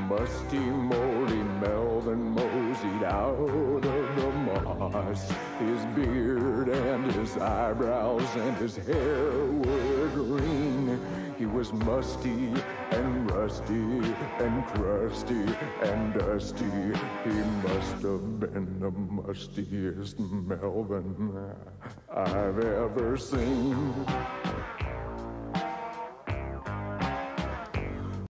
Musty Moldy Melvin moseyed out of the moss. His beard and his eyebrows and his hair were green. He was musty and rusty and crusty and dusty. He must have been the mustiest Melvin I've ever seen.